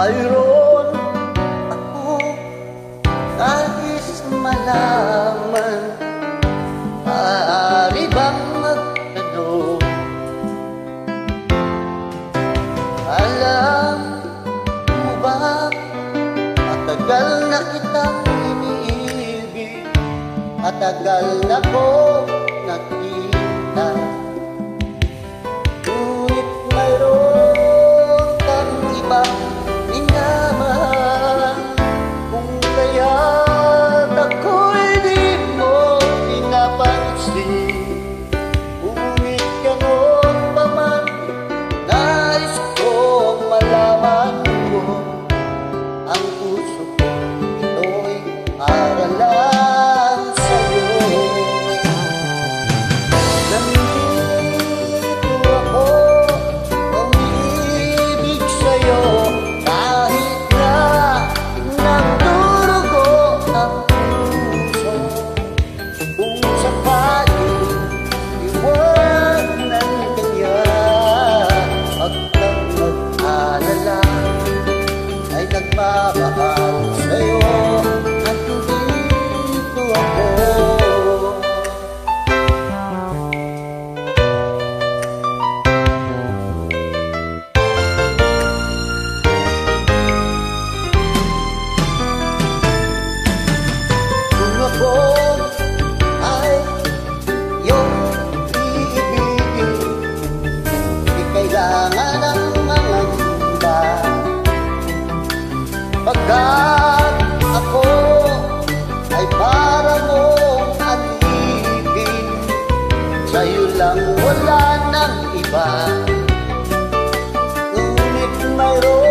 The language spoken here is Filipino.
mayroon ako nais malaman. Maaari bang magtanong? Alam mo ba, matagal na kitang iniibig, matagal na ko nakita. Ngunit mayroon kang ibang minamahal, kung kaya't ako'y di mo pinapansin. Ngunit gano'n pa man, nais kong malaman mo, ang puso ko ito'y para lang sa'yo. Nandito ako, umiibig sa'yo, kahit na nagdurugo ang puso. Kung sakaling iwanan ka niya, huwag kang mag-alala, ay nagmamahal sa'yo at dito ako. Kung ako ay iyong iibigin, di kailangan ng mga iba. Pagkat ako ay para mong alipin, sa'yo lang wala ng iba. Ngunit mayroon